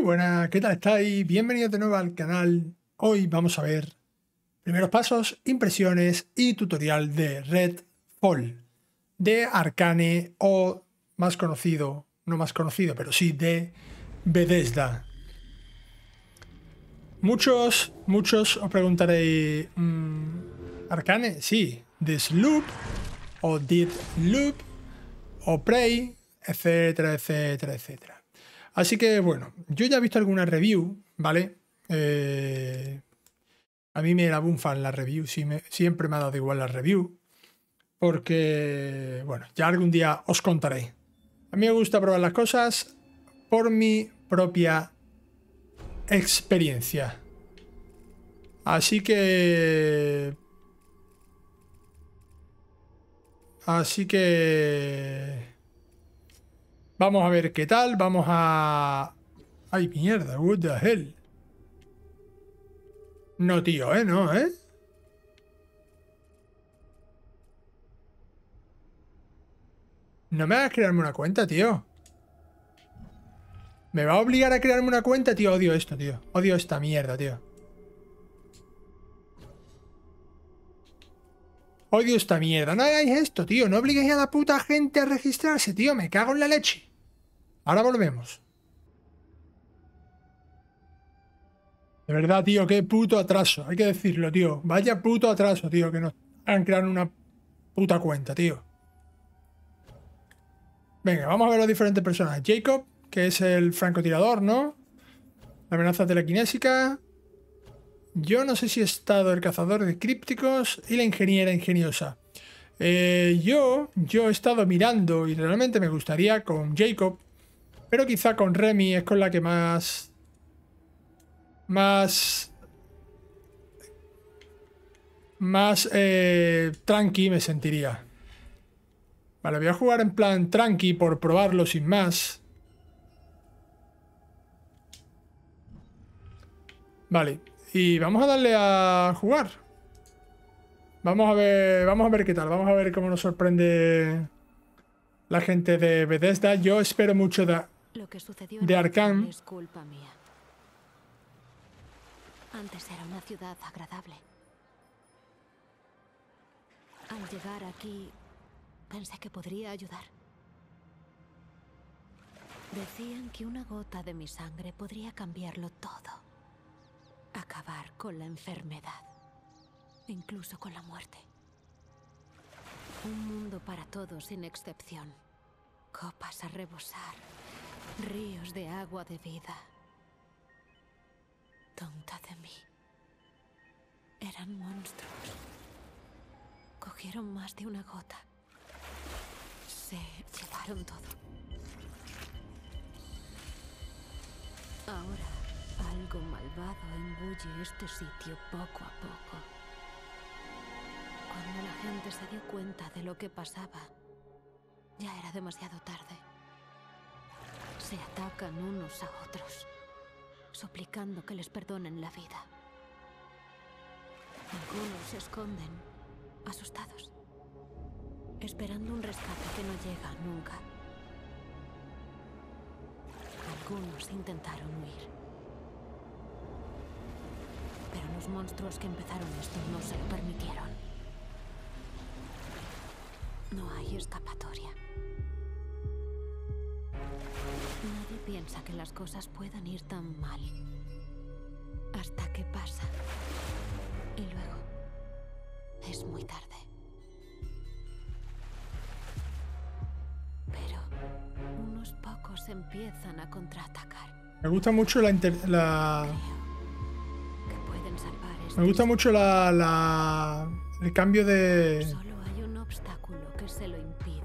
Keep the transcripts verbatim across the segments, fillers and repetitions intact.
buenas, ¿qué tal estáis? Bienvenidos de nuevo al canal. Hoy vamos a ver primeros pasos, impresiones y tutorial de Redfall, de Arcane o más conocido, no más conocido, pero sí de Bethesda. Muchos, muchos os preguntaréis, mmm, ¿Arcane? Sí, Deathloop o Deathloop o Prey, etcétera, etcétera, etcétera. Así que bueno, yo ya he visto alguna review, ¿vale? Eh, a mí me la bunfan las reviews, sí me, siempre me ha dado igual la review, porque, bueno, ya algún día os contaré. A mí me gusta probar las cosas por mi propia experiencia. Así que... Así que... Vamos a ver qué tal, vamos a... ¡Ay, mierda! What the hell. No, tío, ¿eh? No, ¿eh? No me hagas crearme una cuenta, tío. Me va a obligar a crearme una cuenta, tío. Odio esto, tío. Odio esta mierda, tío. Odio esta mierda. No hagáis esto, tío. No obliguéis a la puta gente a registrarse, tío. Me cago en la leche. Ahora volvemos. De verdad, tío, qué puto atraso. Hay que decirlo, tío. Vaya puto atraso, tío, que nos hagan crear una puta cuenta, tío. Venga, vamos a ver los diferentes personajes. Jacob, que es el francotirador, ¿no? La amenaza telequinésica. Yo no sé si he estado el cazador de crípticos y la ingeniera ingeniosa. Eh, yo, yo he estado mirando y realmente me gustaría con Jacob, pero quizá con Remy es con la que más... Más... Más eh, tranqui me sentiría. Vale, voy a jugar en plan tranqui por probarlo sin más. Vale, y vamos a darle a jugar. Vamos a ver, vamos a ver qué tal. Vamos a ver cómo nos sorprende la gente de Bethesda. Yo espero mucho de, Lo que sucedió de Arcane. es culpa mía. Antes era una ciudad agradable. Al llegar aquí, pensé que podría ayudar. Decían que una gota de mi sangre podría cambiarlo todo. Acabar con la enfermedad. Incluso con la muerte. Un mundo para todos sin excepción. Copas a rebosar. Ríos de agua de vida. Tonta de mí. Eran monstruos. Cogieron más de una gota. Se llevaron todo. Ahora, algo malvado embulle este sitio poco a poco. Cuando la gente se dio cuenta de lo que pasaba, ya era demasiado tarde. Se atacan unos a otros, suplicando que les perdonen la vida. Algunos se esconden, asustados, esperando un rescate que no llega nunca. Algunos intentaron huir. Pero los monstruos que empezaron esto no se lo permitieron. No hay escapatoria. Nadie piensa que las cosas puedan ir tan mal. Hasta que pasa. Y luego es muy tarde. Pero unos pocos empiezan a contraatacar. Me gusta mucho la... Inter la... Que pueden salvar este Me gusta mucho la, la... el cambio de... Solo hay un obstáculo que se lo impide.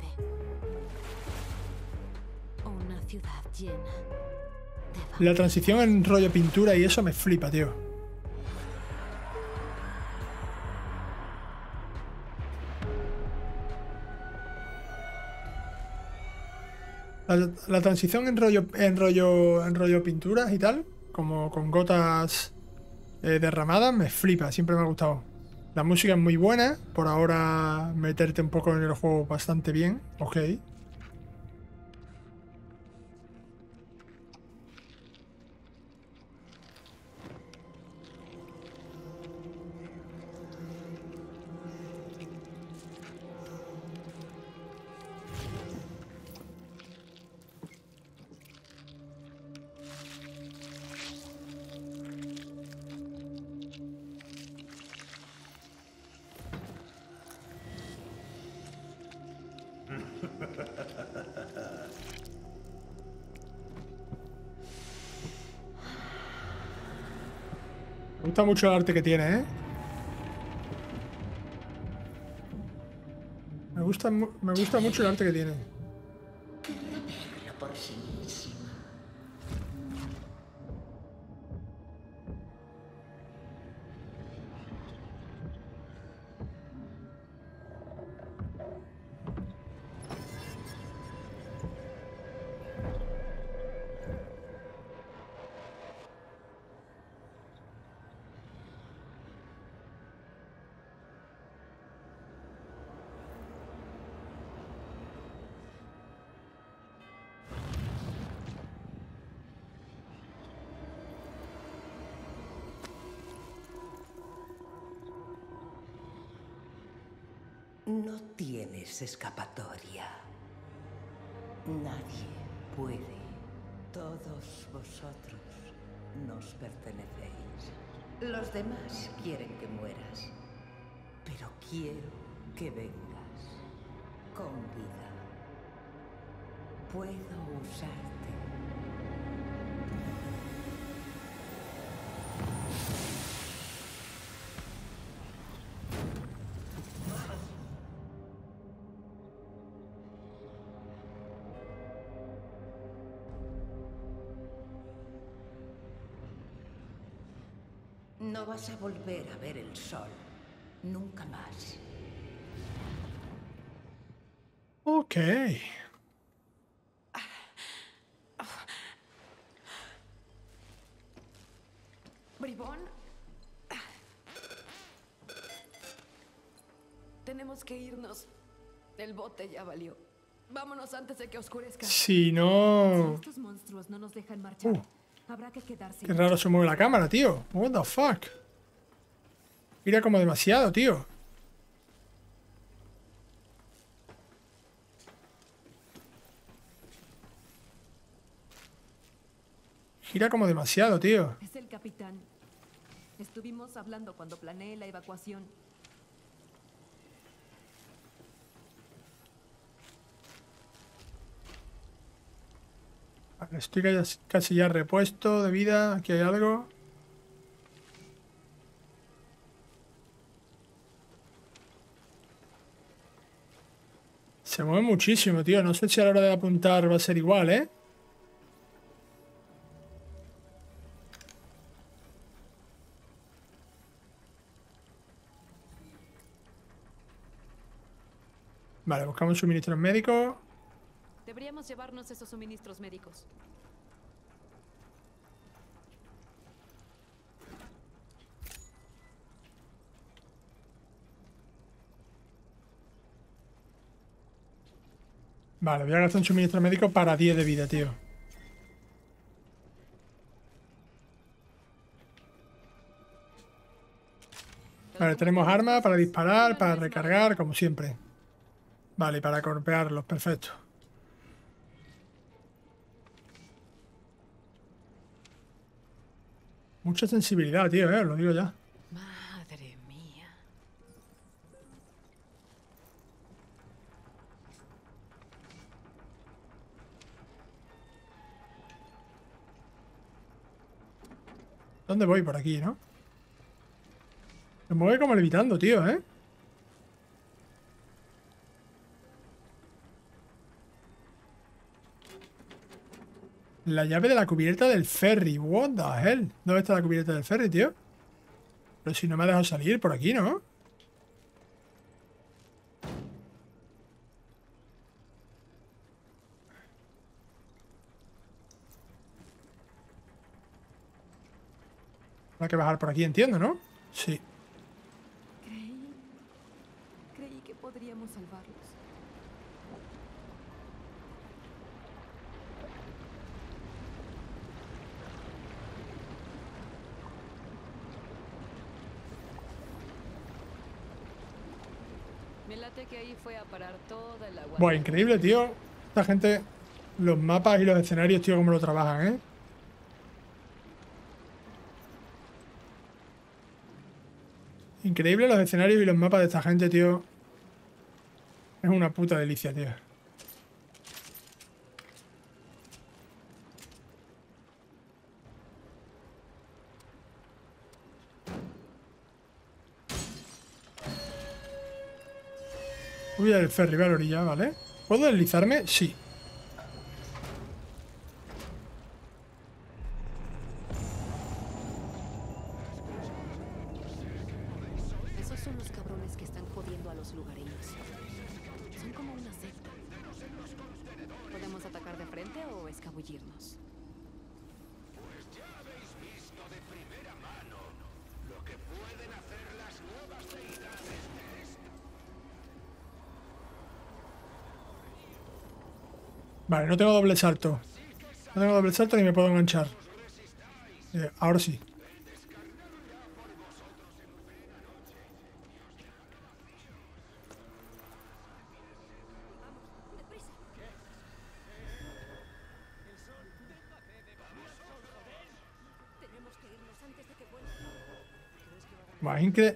Una ciudad llena de La transición en rollo pintura y eso me flipa, tío. La, la transición en rollo, en rollo en rollo pinturas y tal, como con gotas eh, derramadas, me flipa, siempre me ha gustado. La música es muy buena, por ahora meterte un poco en el juego bastante bien, ok. Me gusta mucho el arte que tiene, ¿eh? Me gusta, mu- me gusta mucho el arte que tiene. Querrá verlo por sí misma. No tienes escapatoria. Nadie puede. Todos vosotros nos pertenecéis. Los demás quieren que mueras. Pero quiero que vengas con vida. Puedo usarte. No vas a volver a ver el sol. Nunca más. Ok. Bribón. Tenemos que irnos. El bote ya valió. Vámonos antes de que oscurezca. Si Si no... estos monstruos no nos dejan marchar, Uh. habrá que quedarse. Qué raro se mueve la cámara, tío. What the fuck. Mira como demasiado, tío. Gira como demasiado, tío. Es el capitán. Estuvimos hablando cuando planeé la evacuación. Vale, estoy casi- casi ya repuesto de vida. Aquí hay algo. Se mueve muchísimo, tío. No sé si a la hora de apuntar va a ser igual, ¿eh? Vale, buscamos suministros médicos. Deberíamos llevarnos esos suministros médicos. Vale, voy a gastar un suministro médico para diez de vida, tío. Vale, tenemos armas para disparar, para recargar, como siempre. Vale, y para golpearlos, perfecto. Mucha sensibilidad, tío, eh, os lo digo ya. Madre mía. ¿Dónde voy? Por aquí, ¿no? Me mueve como levitando, tío, ¿eh? La llave de la cubierta del ferry. What the hell? ¿Dónde está la cubierta del ferry, tío? Pero si no me ha dejado salir por aquí, ¿no? Habrá que bajar por aquí, entiendo, ¿no? Sí. Creí... Creí que podríamos salvarlos. Me late que ahí fue a parar toda el agua. Buah, increíble, tío. Esta gente, los mapas y los escenarios, tío, cómo lo trabajan, ¿eh? Increíble los escenarios y los mapas de esta gente, tío. Es una puta delicia, tío. Voy al ferry, voy a la orilla, ¿vale? ¿Puedo deslizarme? Sí. Esos son los cabrones que están jodiendo a los lugareños. Son como una secta. ¿Podemos atacar de frente o escabullirnos? Vale, no tengo doble salto. No tengo doble salto ni me puedo enganchar. Eh, ahora sí. Va, increíble.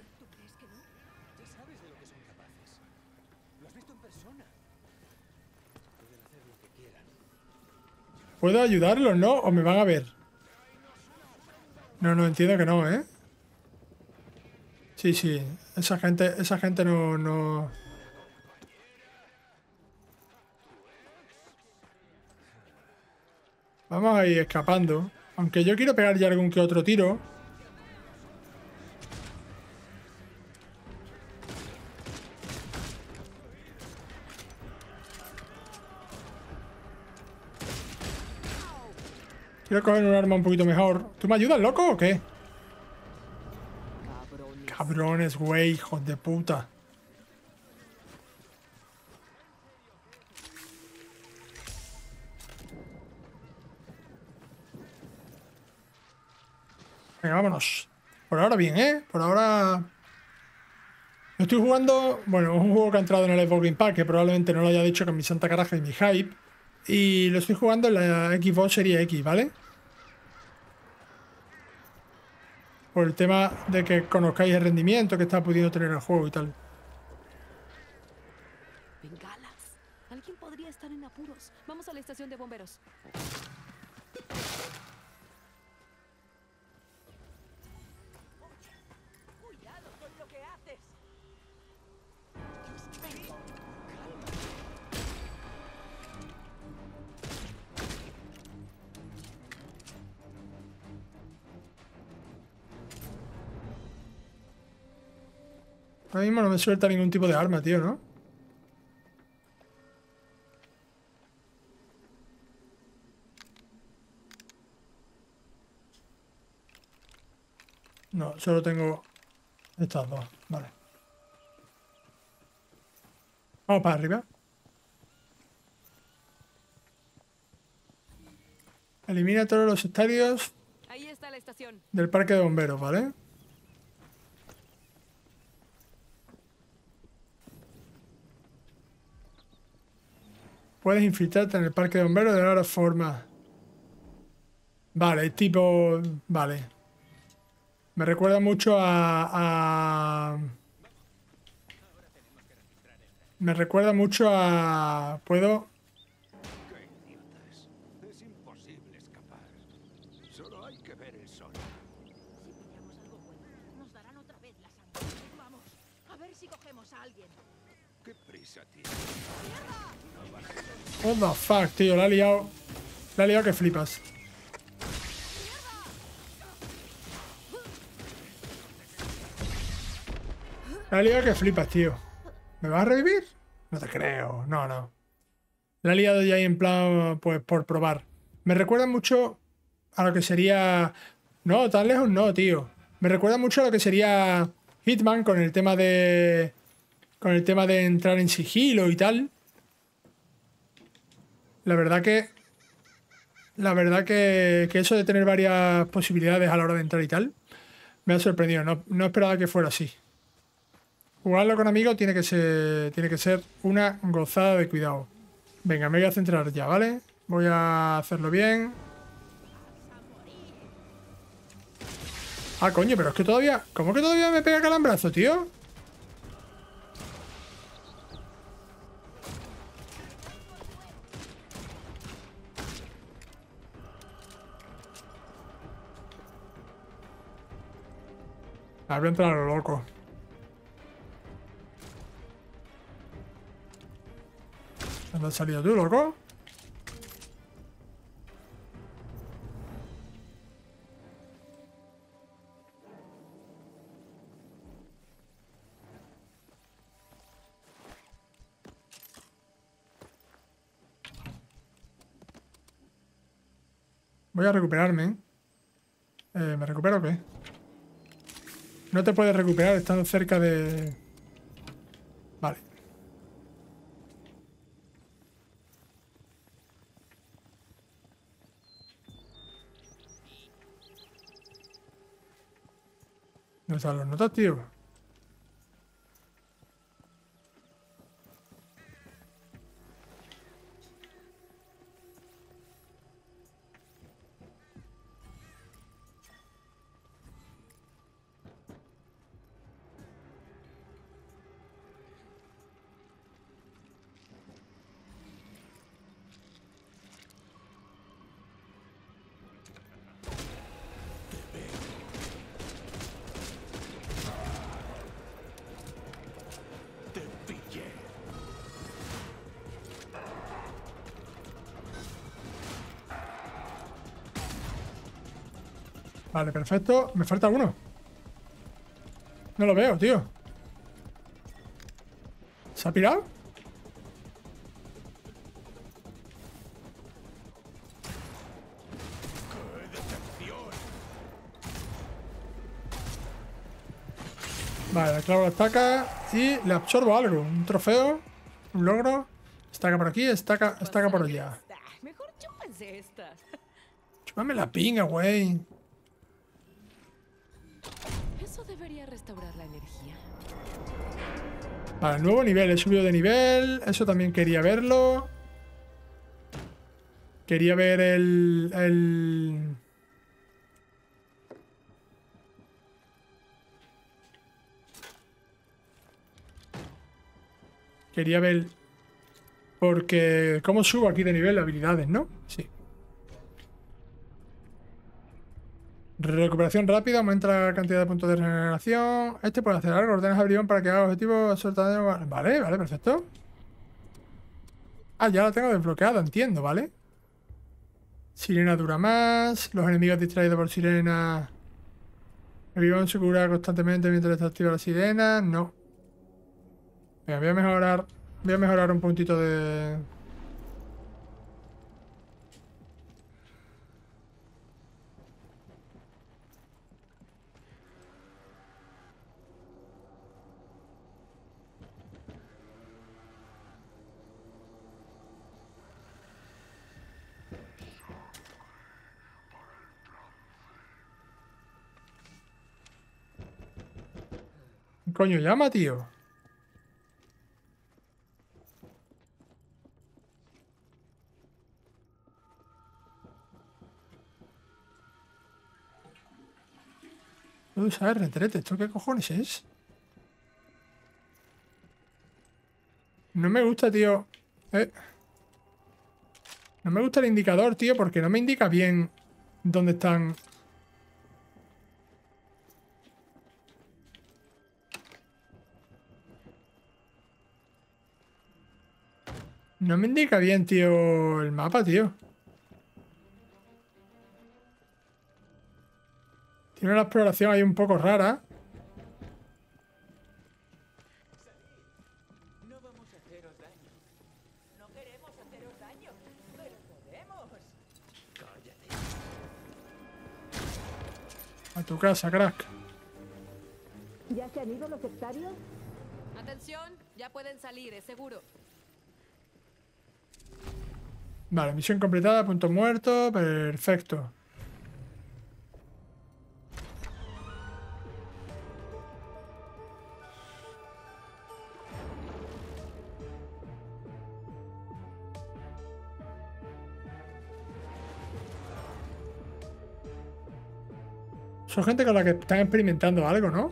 ¿Puedo ayudarlos, no? ¿O me van a ver? No, no, entiendo que no, ¿eh? Sí, sí. Esa gente, esa gente no, no... Vamos a ir escapando. Aunque yo quiero pegar ya algún que otro tiro. Quiero coger un arma un poquito mejor. ¿Tú me ayudas, loco, o qué? Cabrones. Cabrones, güey, hijos de puta. Venga, vámonos. Por ahora bien, ¿eh? Por ahora... Estoy jugando... Bueno, es un juego que ha entrado en el Xbox Game Pass, que probablemente no lo haya dicho con mi santa caraja y mi hype. Y lo estoy jugando en la Xbox Series X, ¿vale? Por el tema de que conozcáis el rendimiento que está pudiendo tener el juego y tal. Bengalas. Alguien podría estar en apuros. Vamos a la estación de bomberos. Cuidado con lo que haces. Ahora mismo no me suelta ningún tipo de arma, tío, ¿no? No, solo tengo estas dos. Vale. Vamos para arriba. Elimina todos los estadios Ahí está la estación. del parque de bomberos, ¿vale? Puedes infiltrarte en el parque de bomberos de varias formas. Vale, tipo... Vale. Me recuerda mucho a... a... Me recuerda mucho a... ¿Puedo? ¡Qué idiotas! Es imposible escapar. Solo hay que ver el sol. Si pillamos algo bueno, nos darán otra vez la sangre. Vamos, a ver si cogemos a alguien. ¿Qué prisa tienes? What the fuck, tío. La ha liado. La ha liado que flipas. La ha liado que flipas, tío. ¿Me vas a revivir? No te creo. No, no. La ha liado ya ahí en plan, pues, por probar. Me recuerda mucho a lo que sería... No, tan lejos no, tío. Me recuerda mucho a lo que sería Hitman con el tema de... Con el tema de entrar en sigilo y tal. La verdad que... La verdad que, que eso de tener varias posibilidades a la hora de entrar y tal, me ha sorprendido. No, no esperaba que fuera así. Jugarlo con amigos tiene que ser, tiene que ser una gozada de cuidado. Venga, me voy a centrar ya, ¿vale? Voy a hacerlo bien. Ah, coño, pero es que todavía... ¿Cómo que todavía me pega calambrazo, tío? Ah, voy a entrar a lo loco. ¿Dónde has salido tú, loco? Voy a recuperarme, ¿eh? Eh, ¿Me recupero o qué? No te puedes recuperar estando cerca de... Vale. ¿Dónde están los notas, tío? Vale, perfecto. Me falta uno. No lo veo, tío. ¿Se ha pirado? Vale, le clavo la estaca y le absorbo algo. Un trofeo, un logro. Estaca por aquí, estaca, estaca por allá. Mejor chúpense esta. Chúpame la pinga, güey. Eso debería restaurar la energía. Vale, nuevo nivel. He subido de nivel. Eso también quería verlo. Quería ver el... el... Quería ver... Porque... ¿Cómo subo aquí de nivel? Habilidades, ¿no? Sí. Recuperación rápida. Aumenta la cantidad de puntos de regeneración. Este puede hacer algo. Ordenas a Brión para que haga objetivos. Vale, vale, perfecto. Ah, ya la tengo desbloqueada, entiendo, ¿vale? Sirena dura más. Los enemigos distraídos por sirena. El Brión se cura constantemente mientras está activa la sirena. No. Venga, voy a mejorar. Voy a mejorar un puntito de... ¿Qué coño llama, tío? Puedo usar el retrete. ¿Esto qué cojones es? No me gusta, tío. Eh. No me gusta el indicador, tío, porque no me indica bien dónde están. No me indica bien, tío, el mapa, tío. Tiene una exploración ahí un poco rara. No vamos a haceros daño. No queremos haceros daño, pero podemos. Cállate. A tu casa, crack. ¿Ya se han ido los sectarios? Atención, ya pueden salir, es seguro. Vale, misión completada, punto muerto. Perfecto. Son gente con la que están experimentando algo, ¿no?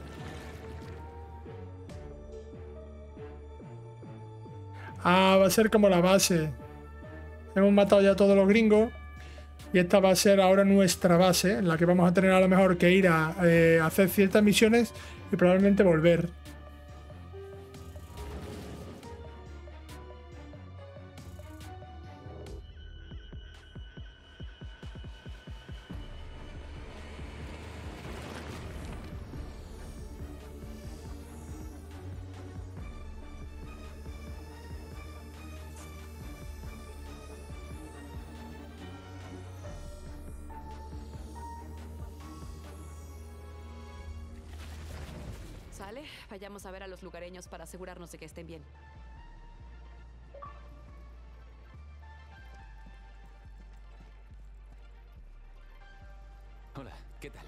Ah, va a ser como la base. Hemos matado ya a todos los gringos. Y esta va a ser ahora nuestra base, en la que vamos a tener a lo mejor que ir a eh, hacer ciertas misiones y probablemente volver. Sale, vayamos a ver a los lugareños para asegurarnos de que estén bien. Hola, ¿qué tal?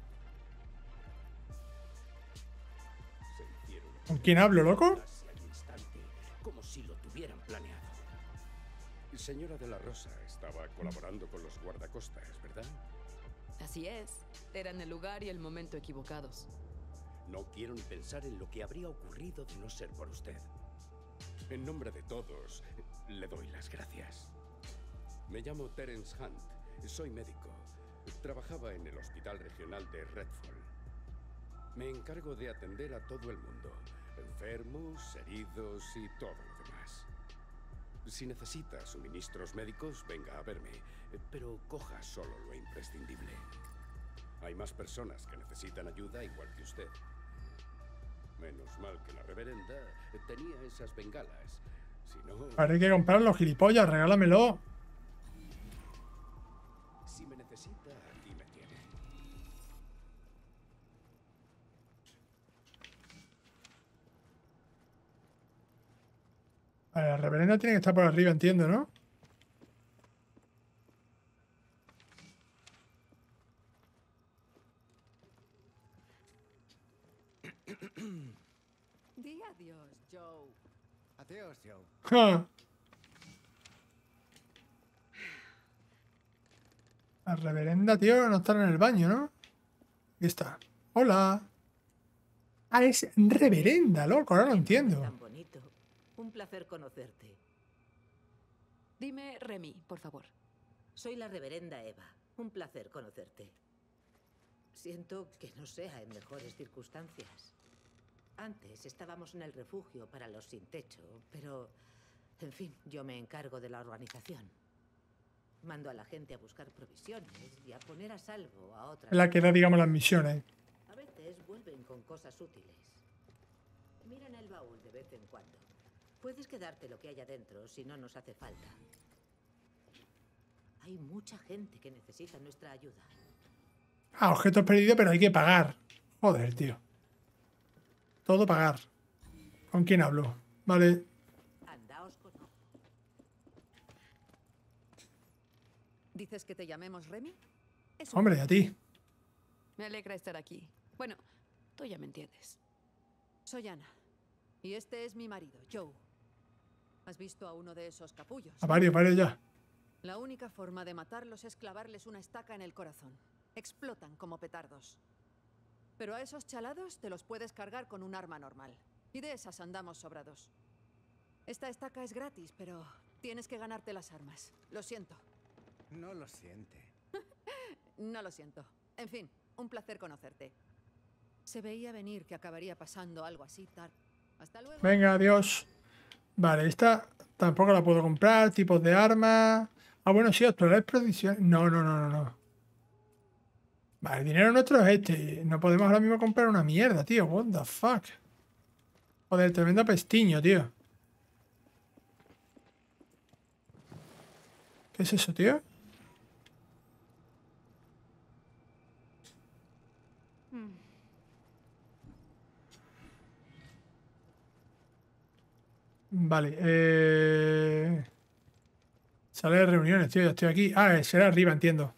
Se hicieron ¿Con quién hablo, loco? casi al instante, como si lo tuvieran planeado. Señora de la Rosa estaba colaborando con los guardacostas, ¿verdad? Así es. Eran el lugar y el momento equivocados. No quiero ni pensar en lo que habría ocurrido de no ser por usted. En nombre de todos, le doy las gracias. Me llamo Terence Hunt. Soy médico. Trabajaba en el Hospital Regional de Redfall. Me encargo de atender a todo el mundo. Enfermos, heridos y todo lo demás. Si necesita suministros médicos, venga a verme. Pero coja solo lo imprescindible. Hay más personas que necesitan ayuda igual que usted. Menos mal que la reverenda tenía esas bengalas. Si no... Ahora hay que comprarlo, gilipollas, regálamelo. Si me necesita, aquí me tiene. Vale, la reverenda tiene que estar por arriba, entiendo, ¿no? Di adiós, Joe. Adiós, Joe. Ja. La reverenda, tío, no está en el baño, ¿no? Aquí está. Hola. Ah, es reverenda, loco, ahora lo entiendo. Tan bonito. Un placer conocerte. Dime Remy, por favor. Soy la reverenda Eva. Un placer conocerte. Siento que no sea en mejores circunstancias. Antes estábamos en el refugio para los sin techo, pero, en fin, yo me encargo de la organización. Mando a la gente a buscar provisiones y a poner a salvo a otras. La que da, digamos, las misiones. A veces vuelven con cosas útiles. Miran el baúl de vez en cuando. Puedes quedarte lo que hay adentro si no nos hace falta. Hay mucha gente que necesita nuestra ayuda. Ah, objetos perdidos, pero hay que pagar. Joder, tío. Todo pagar. ¿Con quién hablo? Vale. Andaos con... ¿Dices que te llamemos Remy? Es Hombre, a ti. Me alegra estar aquí. Bueno, tú ya me entiendes. Soy Ana. Y este es mi marido, Joe. ¿Has visto a uno de esos capullos? A varios, varios ya. La única forma de matarlos es clavarles una estaca en el corazón. Explotan como petardos. Pero a esos chalados te los puedes cargar con un arma normal. Y de esas andamos sobrados. Esta estaca es gratis, pero tienes que ganarte las armas. Lo siento. No lo siente. No lo siento. En fin, un placer conocerte. Se veía venir que acabaría pasando algo así tarde. Hasta luego. Venga, adiós. Vale, esta tampoco la puedo comprar. Tipos de armas. Ah, bueno, sí, explorar provisiones. No, no, no, no, no. Vale, el dinero nuestro es este. No podemos ahora mismo comprar una mierda, tío. What the fuck. Joder, tremendo pestiño, tío. ¿Qué es eso, tío? Vale, eh... Sale de reuniones, tío, ya estoy aquí. Ah, será arriba, entiendo.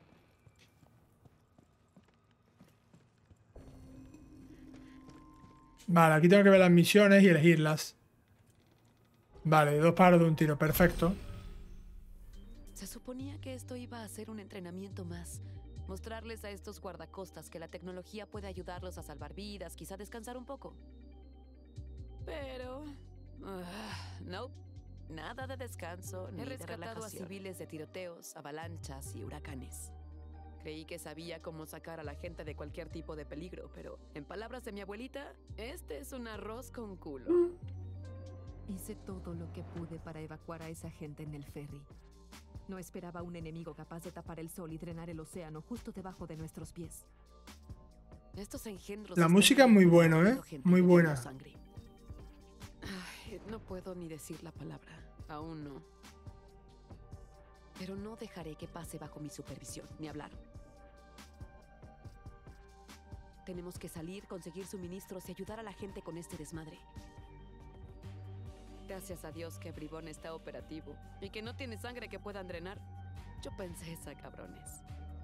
Vale, aquí tengo que ver las misiones y elegirlas. Vale, dos paros de un tiro, perfecto. Se suponía que esto iba a ser un entrenamiento más. Mostrarles a estos guardacostas que la tecnología puede ayudarlos a salvar vidas, quizá descansar un poco. Pero... Uh, no, nada de descanso ni de relajación. He rescatado a civiles de tiroteos, avalanchas y huracanes. Creí que sabía cómo sacar a la gente de cualquier tipo de peligro, pero, en palabras de mi abuelita, este es un arroz con culo. Hice todo lo que pude para evacuar a esa gente en el ferry. No esperaba un enemigo capaz de tapar el sol y drenar el océano justo debajo de nuestros pies. Estos engendros... La música es muy buena, ¿eh? Muy buena. Ay, no puedo ni decir la palabra. Aún no. Pero no dejaré que pase bajo mi supervisión, ni hablar. Tenemos que salir, conseguir suministros y ayudar a la gente con este desmadre. Gracias a Dios que Bribón está operativo y que no tiene sangre que puedan drenar. Yo pensé esa, cabrones.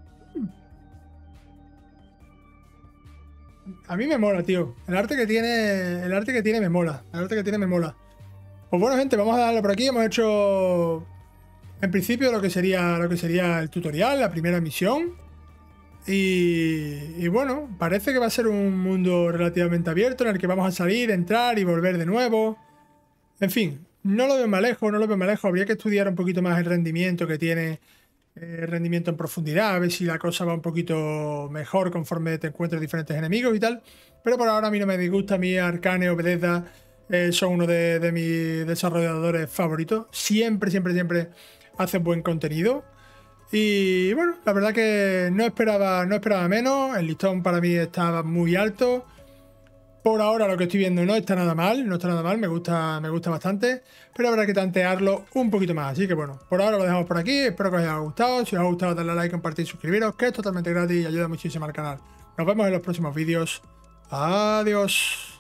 A mí me mola, tío. El arte que tiene, el arte que tiene me mola. El arte que tiene me mola. Pues bueno, gente, vamos a darle por aquí. Hemos hecho, en principio, lo que sería, lo que sería el tutorial, la primera misión. Y, y bueno, parece que va a ser un mundo relativamente abierto en el que vamos a salir, entrar y volver de nuevo. En fin, no lo veo más lejos, no lo veo más lejos. Habría que estudiar un poquito más el rendimiento que tiene, eh, el rendimiento en profundidad, a ver si la cosa va un poquito mejor conforme te encuentres diferentes enemigos y tal. Pero por ahora a mí no me disgusta. A mí Arcane o Bethesda eh, son uno de, de mis desarrolladores favoritos. Siempre, siempre, siempre hacen buen contenido. Y bueno, la verdad que no esperaba, no esperaba menos. El listón para mí estaba muy alto. Por ahora lo que estoy viendo no está nada mal, no está nada mal, me gusta, me gusta bastante, pero habrá que tantearlo un poquito más. Así que bueno, por ahora lo dejamos por aquí. Espero que os haya gustado. Si os ha gustado, darle a like, compartir, suscribiros, que es totalmente gratis y ayuda muchísimo al canal. Nos vemos en los próximos vídeos. Adiós.